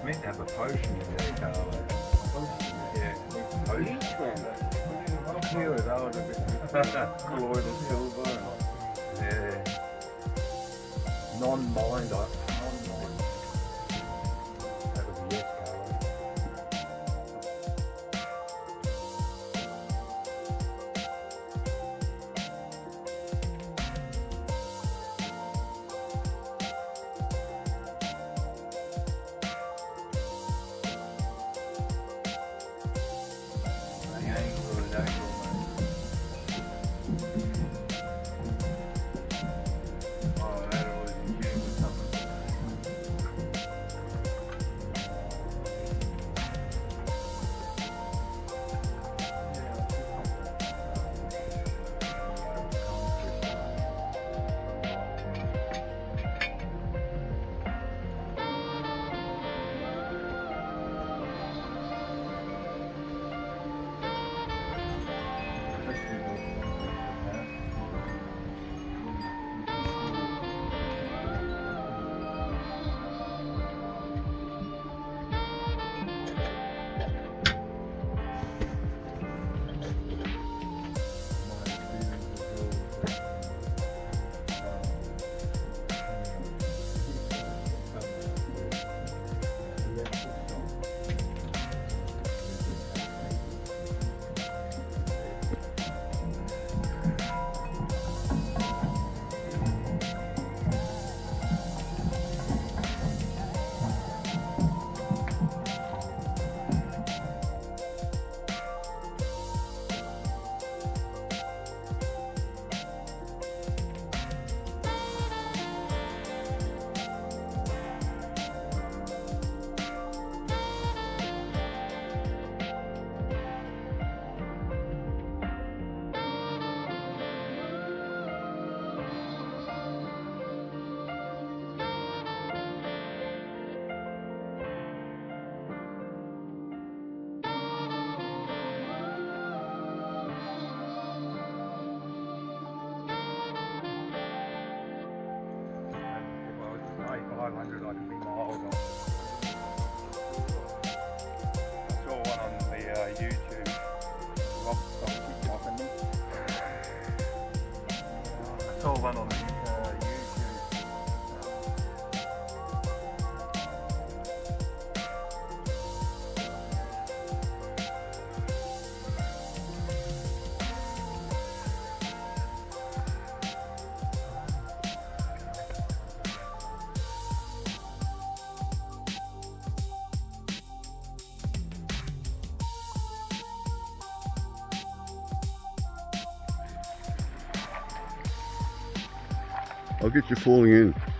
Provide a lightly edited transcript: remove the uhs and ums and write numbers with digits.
meant to have a potion in there, Karlos. Yeah, potion. He was older, but colloidal silver. Yeah. Non-mind, non-mind. That was a yes, Karlos. The angle of the angle, mate. Oh, that was in tune with something. If I was 500, I could be miles on. I saw one on the YouTube. Rock keep knocking me. I saw one on the YouTube. I'll get you falling in.